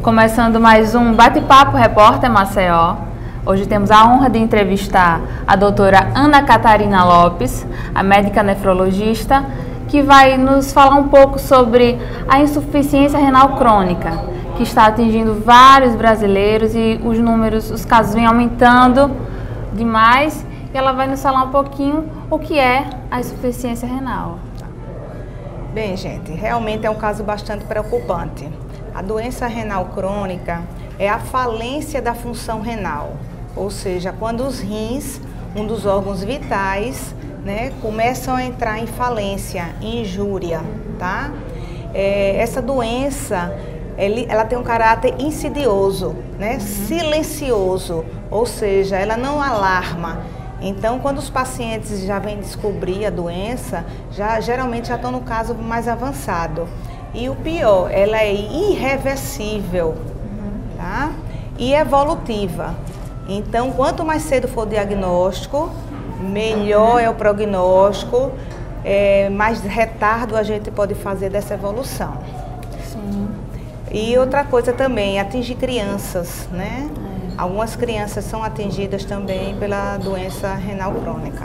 Começando mais um Bate-Papo Repórter Maceió. Hoje temos a honra de entrevistar a doutora Ana Catarina Lopes, a médica nefrologista, que vai nos falar um pouco sobre a insuficiência renal crônica, que está atingindo vários brasileiros e os casos vêm aumentando demais. E ela vai nos falar um pouquinho o que é a insuficiência renal. Bem, gente, realmente é um caso bastante preocupante. A doença renal crônica é a falência da função renal, ou seja, quando os rins, um dos órgãos vitais, começam a entrar em falência, em injúria, tá? Essa doença, ela tem um caráter insidioso, silencioso, ou seja, ela não alarma. Então, quando os pacientes já vêm descobrir a doença, geralmente já estão no caso mais avançado. E o pior, ela é irreversível, tá? E evolutiva. Então, quanto mais cedo for o diagnóstico, melhor é o prognóstico, mais retardo a gente pode fazer dessa evolução. Sim. E outra coisa também, atingir crianças, né? Algumas crianças são atingidas também pela doença renal crônica.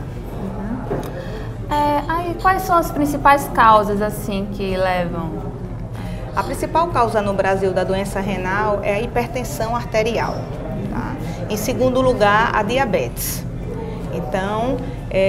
Aí, quais são as principais causas assim que levam? A principal causa no Brasil da doença renal é a hipertensão arterial. Tá? Em segundo lugar, a diabetes. Então,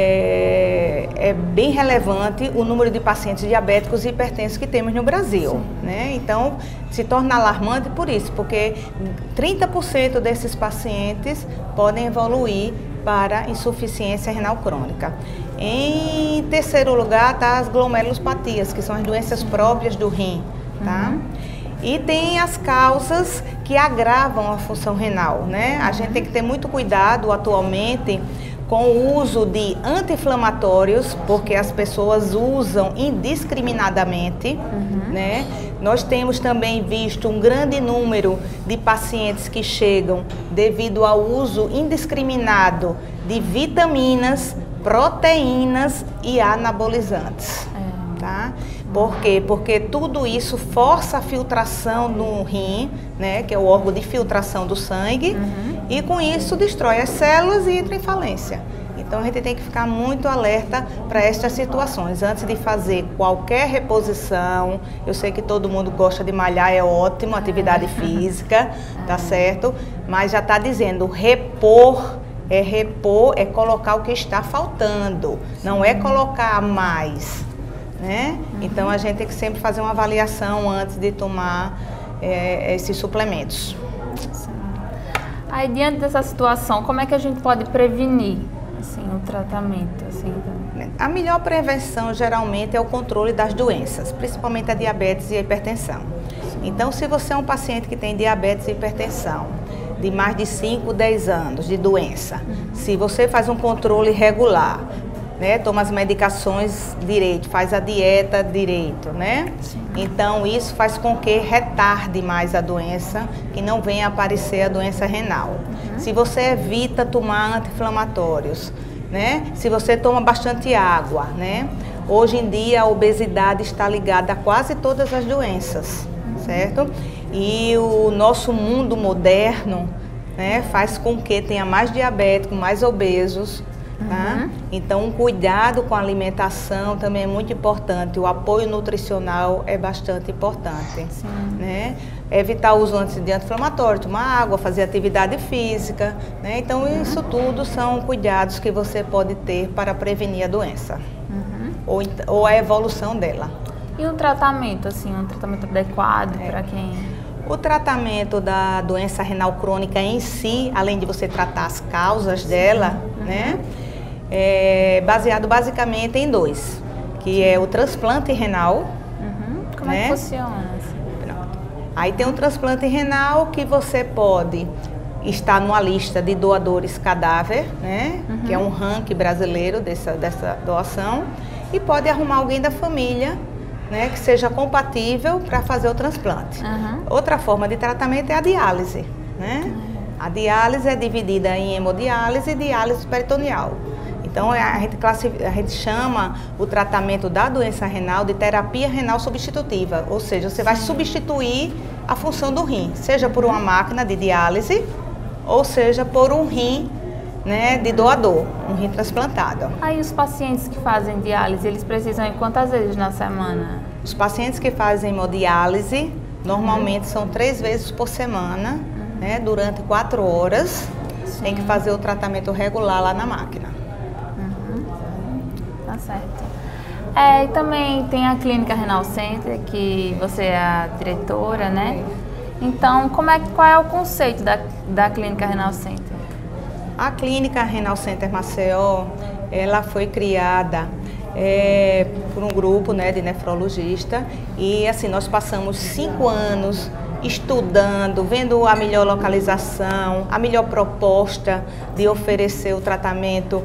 é bem relevante o número de pacientes diabéticos e hipertensos que temos no Brasil. Né? Então, se torna alarmante por isso, porque 30% desses pacientes podem evoluir para insuficiência renal crônica. Em terceiro lugar, está as glomerulopatias, que são as doenças próprias do rim. Tá? E tem as causas que agravam a função renal, né? A gente tem que ter muito cuidado atualmente com o uso de anti-inflamatórios, porque as pessoas usam indiscriminadamente, né? Nós temos também visto um grande número de pacientes que chegam devido ao uso indiscriminado de vitaminas, proteínas e anabolizantes. Tá? Por quê? Porque tudo isso força a filtração no rim, né, que é o órgão de filtração do sangue, e com isso destrói as células e entra em falência. Então a gente tem que ficar muito alerta para estas situações. Antes de fazer qualquer reposição, eu sei que todo mundo gosta de malhar, é ótimo, atividade física, tá certo? Mas já está dizendo, repor, é colocar o que está faltando, não é colocar a mais. Né? Então a gente tem que sempre fazer uma avaliação antes de tomar esses suplementos. Aí, diante dessa situação, como é que a gente pode prevenir assim, o tratamento? Assim? A melhor prevenção geralmente é o controle das doenças, principalmente a diabetes e a hipertensão. Então, se você é um paciente que tem diabetes e hipertensão, de mais de 5, 10 anos de doença, se você faz um controle regular, toma as medicações direito, faz a dieta direito, né? Então isso faz com que retarde mais a doença, que não venha aparecer a doença renal. Se você evita tomar anti-inflamatórios, né? Se você toma bastante água, né? Hoje em dia a obesidade está ligada a quase todas as doenças, certo? E o nosso mundo moderno, né, faz com que tenha mais diabéticos, mais obesos. Tá? Então, um cuidado com a alimentação também é muito importante. O apoio nutricional é bastante importante. Né? Evitar o uso de anti-inflamatório, tomar água, fazer atividade física. Né? Então, isso tudo são cuidados que você pode ter para prevenir a doença ou a evolução dela. E o tratamento, assim, um tratamento adequado para quem... O tratamento da doença renal crônica em si, além de você tratar as causas dela, né? É baseado basicamente em dois, que é o transplante renal. Como é que funciona? Pronto. Aí tem o transplante renal que você pode estar numa lista de doadores cadáver, né? Que é um ranking brasileiro dessa doação, e pode arrumar alguém da família, né, que seja compatível para fazer o transplante. Outra forma de tratamento é a diálise, né? A diálise é dividida em hemodiálise e diálise peritoneal. Então, a gente chama o tratamento da doença renal de terapia renal substitutiva, ou seja, você vai substituir a função do rim, seja por uma máquina de diálise ou seja por um rim, né, de doador, um rim transplantado. Aí os pacientes que fazem diálise, eles precisam ir quantas vezes na semana? Os pacientes que fazem hemodiálise, normalmente são 3 vezes por semana, né, durante 4 horas. Sim. Tem que fazer o tratamento regular lá na máquina. Tá certo. E também tem a Clínica Renal Center, que você é a diretora, né? Então, qual é o conceito da Clínica Renal Center? A Clínica Renal Center Maceió, ela foi criada por um grupo, né, de nefrologista e assim nós passamos 5 anos estudando, vendo a melhor localização, a melhor proposta de oferecer o tratamento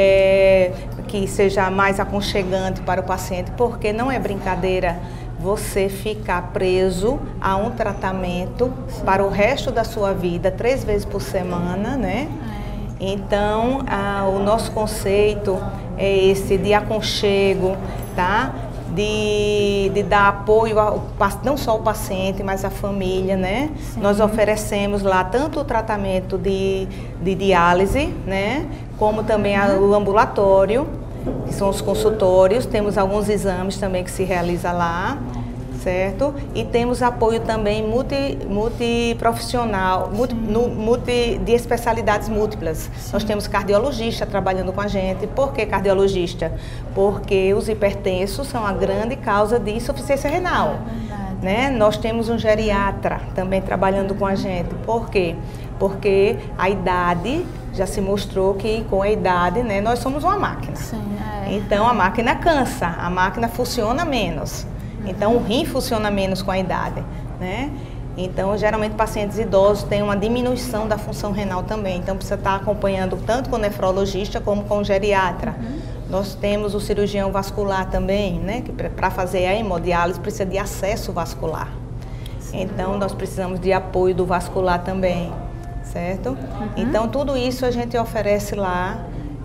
que seja mais aconchegante para o paciente, porque não é brincadeira você ficar preso a um tratamento para o resto da sua vida, 3 vezes por semana, né? Então, o nosso conceito é esse de aconchego, tá? De dar apoio não só ao paciente, mas à família, né? Sim. Nós oferecemos lá tanto o tratamento de diálise, né? Como também o ambulatório, que são os consultórios. Temos alguns exames também que se realiza lá, certo? E temos apoio também multiprofissional, de especialidades múltiplas. Sim. Nós temos cardiologista trabalhando com a gente. Por que cardiologista? Porque os hipertensos são a grande causa de insuficiência renal. Né? Nós temos um geriatra também trabalhando com a gente. Por quê? Porque a idade já se mostrou que com a idade, né, nós somos uma máquina. Sim, Então a máquina cansa, a máquina funciona menos. Então, o rim funciona menos com a idade, né? Então, geralmente, pacientes idosos têm uma diminuição da função renal também. Então, precisa estar acompanhando tanto com o nefrologista como com o geriatra. Nós temos o cirurgião vascular também, né? Que para fazer a hemodiálise precisa de acesso vascular. Então, nós precisamos de apoio do vascular também, certo? Então, tudo isso a gente oferece lá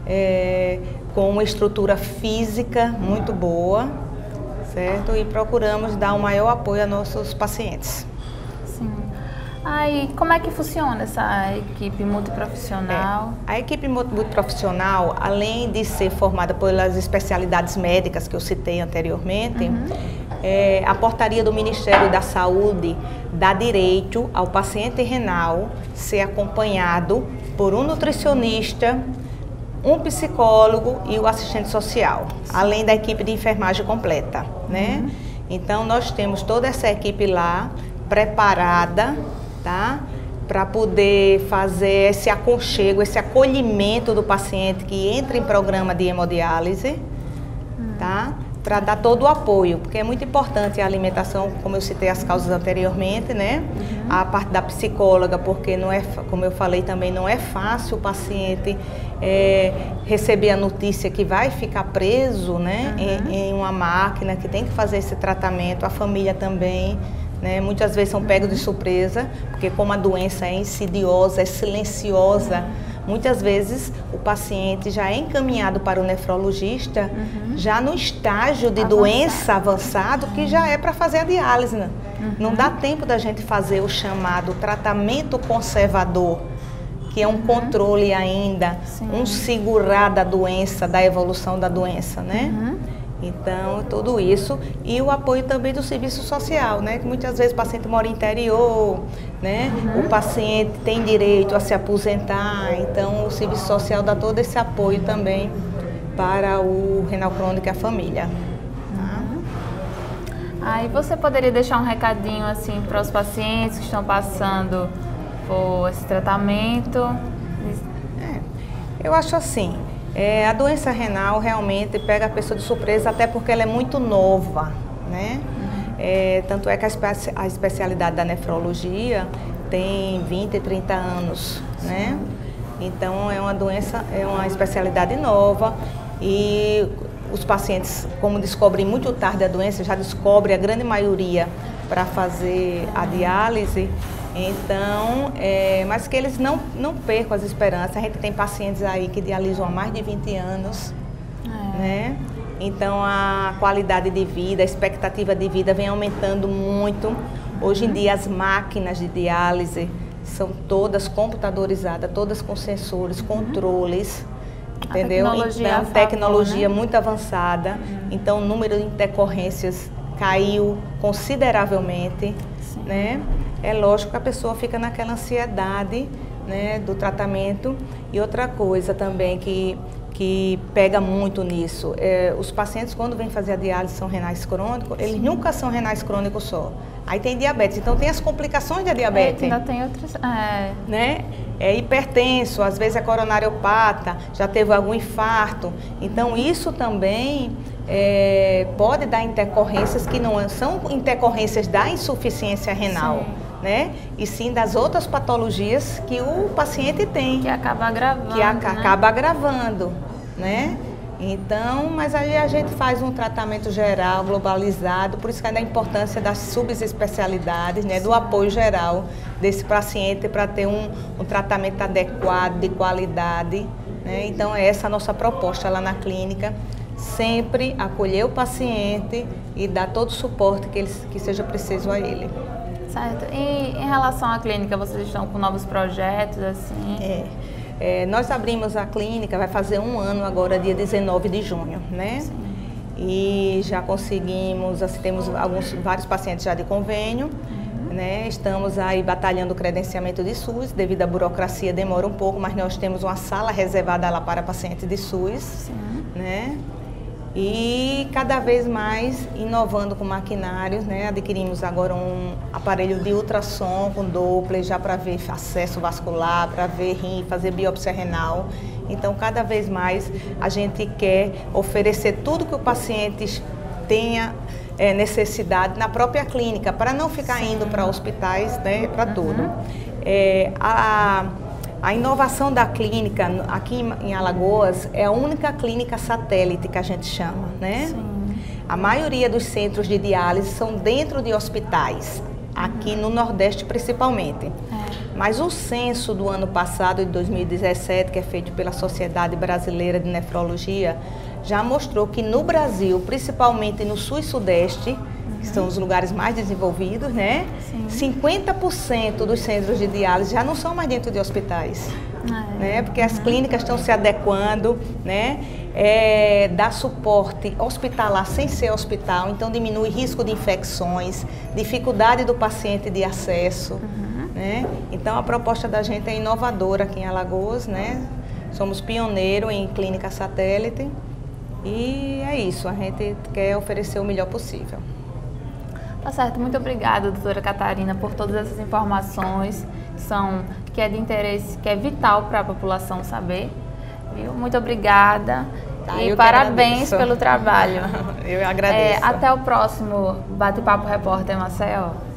com uma estrutura física muito boa, certo? E procuramos dar o maior apoio a nossos pacientes. Sim. E como é que funciona essa equipe multiprofissional? A equipe multiprofissional, além de ser formada pelas especialidades médicas que eu citei anteriormente, a portaria do Ministério da Saúde dá direito ao paciente renal ser acompanhado por um nutricionista, um psicólogo e o assistente social, além da equipe de enfermagem completa, né? Então, nós temos toda essa equipe lá, preparada, tá? Para poder fazer esse aconchego, esse acolhimento do paciente que entra em programa de hemodiálise, tá? Para dar todo o apoio, porque é muito importante a alimentação, como eu citei as causas anteriormente, né? A parte da psicóloga, porque não é, como eu falei também, não é fácil o paciente receber a notícia que vai ficar preso, né? Em uma máquina, que tem que fazer esse tratamento, a família também, né? Muitas vezes são pegos de surpresa, porque como a doença é insidiosa, é silenciosa, muitas vezes o paciente já é encaminhado para o nefrologista já no estágio de doença avançado, que já é para fazer a diálise. Né? Não dá tempo da gente fazer o chamado tratamento conservador, que é um controle ainda, um segurar da doença, da evolução da doença, né? Então, tudo isso e o apoio também do serviço social, né? Que muitas vezes o paciente mora em interior, né? O paciente tem direito a se aposentar, então o serviço social dá todo esse apoio também para o renal crônico e a família. E você poderia deixar um recadinho assim para os pacientes que estão passando por esse tratamento? Eu acho assim. A doença renal realmente pega a pessoa de surpresa, até porque ela é muito nova, né? Tanto é que a especialidade da nefrologia tem 20, 30 anos, né? Então é uma doença, é uma especialidade nova e os pacientes, como descobrem muito tarde a doença, já descobrem a grande maioria para fazer a diálise. Então, mas que eles não percam as esperanças. A gente tem pacientes aí que dialisam há mais de 20 anos, né? Então, a qualidade de vida, a expectativa de vida vem aumentando muito, Hoje em dia as máquinas de diálise são todas computadorizadas, todas com sensores, controles, entendeu? Então, tecnologia muito avançada. Então, o número de intercorrências caiu consideravelmente, né? É lógico que a pessoa fica naquela ansiedade, né, do tratamento. E outra coisa também que pega muito nisso, os pacientes quando vêm fazer a diálise são renais crônicos, eles nunca são renais crônicos só. Aí tem diabetes, então tem as complicações da diabetes. Ainda tem outras... Né? É hipertenso, às vezes é coronariopata, já teve algum infarto. Então isso também pode dar intercorrências que não são intercorrências da insuficiência renal. Né? E sim das outras patologias que o paciente tem. Que acaba agravando. Que acaba agravando, né? Então, mas aí a gente faz um tratamento geral, globalizado, por isso que é da importância das subespecialidades, né? Do apoio geral desse paciente para ter um tratamento adequado, de qualidade, né? Então, é essa a nossa proposta lá na clínica, sempre acolher o paciente e dar todo o suporte que seja preciso a ele. Certo. E em relação à clínica, vocês estão com novos projetos, assim? Nós abrimos a clínica, vai fazer um ano agora, dia 19 de junho, né? Sim. E já conseguimos, assim, temos vários pacientes já de convênio, né? Estamos aí batalhando o credenciamento de SUS, devido à burocracia demora um pouco, mas nós temos uma sala reservada lá para pacientes de SUS, né? E cada vez mais inovando com maquinários, né? Adquirimos agora um aparelho de ultrassom com Doppler já para ver acesso vascular, para ver rim, fazer biópsia renal. Então, cada vez mais a gente quer oferecer tudo que o paciente tenha necessidade na própria clínica, para não ficar indo para hospitais, né? Para tudo. A inovação da clínica aqui em Alagoas é a única clínica satélite que a gente chama, né? Sim. A maioria dos centros de diálise são dentro de hospitais, aqui no Nordeste principalmente. Mas o censo do ano passado, de 2017, que é feito pela Sociedade Brasileira de Nefrologia, já mostrou que no Brasil, principalmente no Sul e Sudeste, que são os lugares mais desenvolvidos, né? Sim. 50% dos centros de diálise já não são mais dentro de hospitais, né? Porque as clínicas estão se adequando, né? Dá suporte hospitalar sem ser hospital, então diminui risco de infecções, dificuldade do paciente de acesso, né? Então a proposta da gente é inovadora aqui em Alagoas, né? Somos pioneiros em clínica satélite e é isso, a gente quer oferecer o melhor possível. Tá certo, muito obrigada, doutora Catarina, por todas essas informações que é de interesse, que é vital para a população saber. Viu? Muito obrigada e parabéns pelo trabalho. Eu agradeço. Até o próximo Bate-Papo Repórter Maceió.